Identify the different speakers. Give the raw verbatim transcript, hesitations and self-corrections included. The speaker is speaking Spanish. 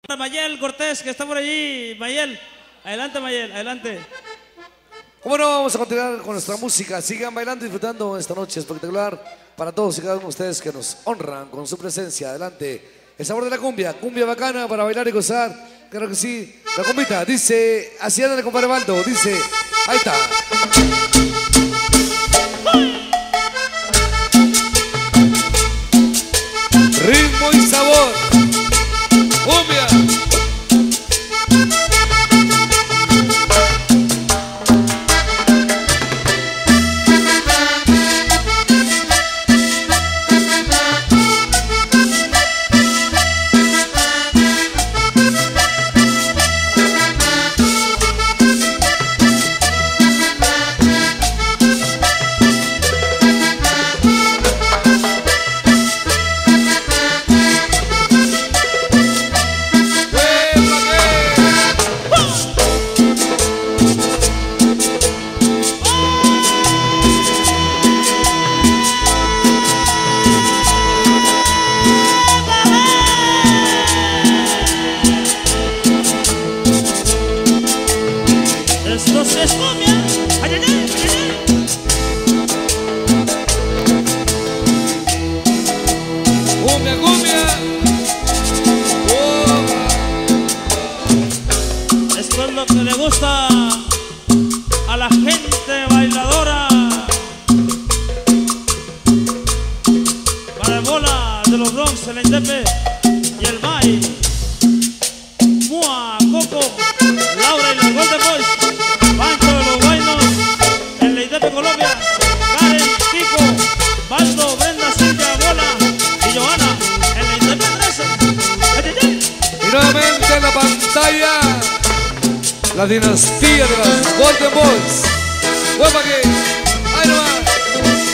Speaker 1: Mayel Cortés, que está por allí. Mayel, adelante Mayel, adelante.
Speaker 2: Como no, vamos a continuar con nuestra música. Sigan bailando y disfrutando esta noche espectacular para todos y cada uno de ustedes que nos honran con su presencia. Adelante. El sabor de la cumbia, cumbia bacana para bailar y gozar. Claro que sí. La cumbita dice, así anda el compadre Baldo, dice, ahí está. Ritmo y sabor. Cumbia.
Speaker 1: Que le gusta a la gente bailadora. Para el bola de los Bronx, el Indepe y el May, Mua, Coco, Laura y los Golden Boys, Pancho de los Guaynos, el Indepe Colombia, Karen, Kiko, Baldo, Brenda, Silvia, Bola y Johanna, el Indepe trece.
Speaker 2: Y nuevamente en la pantalla la dinastía de los Golden Boys. ¡Huepa que! ¡Ahí nomás!